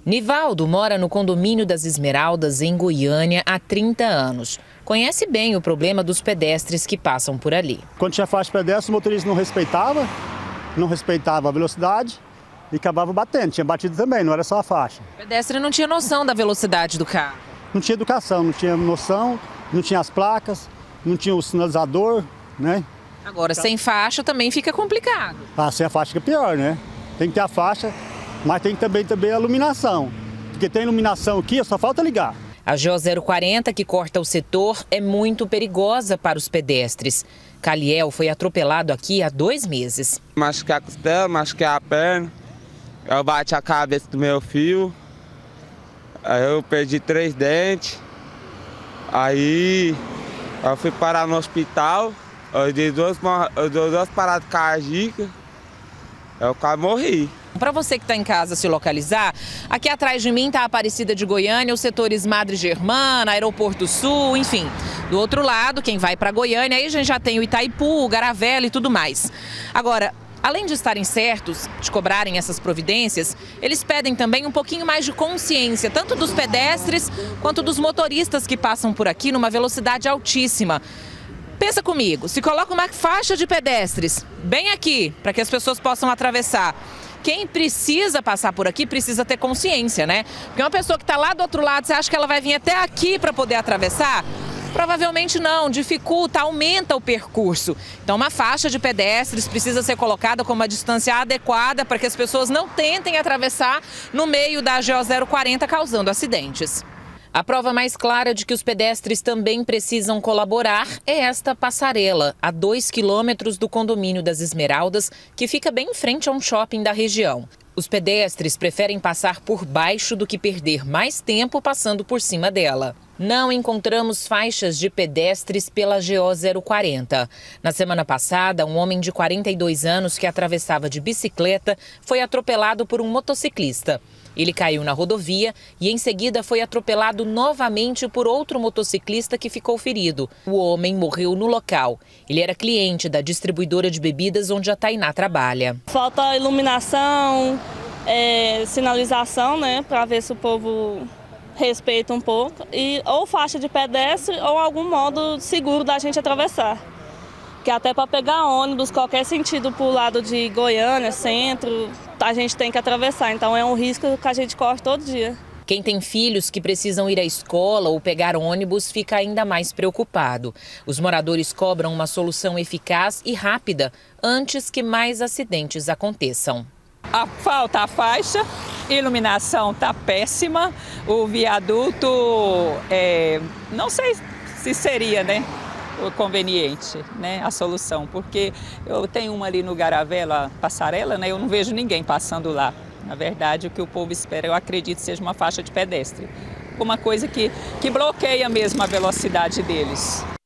Nivaldo mora no condomínio das Esmeraldas, em Goiânia, há 30 anos. Conhece bem o problema dos pedestres que passam por ali. Quando tinha faixa de pedestre, o motorista não respeitava a velocidade e acabava batendo. Tinha batido também, não era só a faixa. O pedestre não tinha noção da velocidade do carro. Não tinha educação, não tinha noção, não tinha as placas, não tinha o sinalizador, né? Agora, sem faixa também fica complicado. Sem a faixa fica pior, né? Tem que ter a faixa, mas tem também a iluminação. Porque tem iluminação aqui, só falta ligar. A GO 040, que corta o setor, é muito perigosa para os pedestres. Caliel foi atropelado aqui há 2 meses. Machuquei a costela, machuquei a perna, eu bati a cabeça do meu filho, aí eu perdi 3 dentes, aí eu fui parar no hospital, eu dei duas paradas cardíacas, eu quase morri. Para você que está em casa se localizar, aqui atrás de mim está a Aparecida de Goiânia, os setores Madre Germana, Aeroporto Sul, enfim. Do outro lado, quem vai para Goiânia, aí a gente já tem o Itaipu, o Garavela e tudo mais. Agora, além de estarem certos de cobrarem essas providências, eles pedem também um pouquinho mais de consciência, tanto dos pedestres quanto dos motoristas que passam por aqui numa velocidade altíssima. Pensa comigo, se coloca uma faixa de pedestres bem aqui, para que as pessoas possam atravessar. Quem precisa passar por aqui precisa ter consciência, né? Porque uma pessoa que está lá do outro lado, você acha que ela vai vir até aqui para poder atravessar? Provavelmente não, dificulta, aumenta o percurso. Então uma faixa de pedestres precisa ser colocada com uma distância adequada para que as pessoas não tentem atravessar no meio da GO 040 causando acidentes. A prova mais clara de que os pedestres também precisam colaborar é esta passarela, a 2 quilômetros do condomínio das Esmeraldas, que fica bem em frente a um shopping da região. Os pedestres preferem passar por baixo do que perder mais tempo passando por cima dela. Não encontramos faixas de pedestres pela GO 040. Na semana passada, um homem de 42 anos que atravessava de bicicleta foi atropelado por um motociclista. Ele caiu na rodovia e em seguida foi atropelado novamente por outro motociclista que ficou ferido. O homem morreu no local. Ele era cliente da distribuidora de bebidas onde a Tainá trabalha. Falta iluminação, sinalização, né, para ver se o povo respeita um pouco, ou faixa de pedestre ou algum modo seguro da gente atravessar. Que até para pegar ônibus, qualquer sentido para o lado de Goiânia, centro, a gente tem que atravessar. Então é um risco que a gente corre todo dia. Quem tem filhos que precisam ir à escola ou pegar ônibus fica ainda mais preocupado. Os moradores cobram uma solução eficaz e rápida antes que mais acidentes aconteçam. Falta a faixa, iluminação está péssima, o viaduto, não sei se seria, né? Conveniente, né, a solução, porque eu tenho uma ali no Garavela, passarela, né, eu não vejo ninguém passando lá. Na verdade, o que o povo espera, eu acredito, seja uma faixa de pedestre. Uma coisa que bloqueia mesmo a velocidade deles.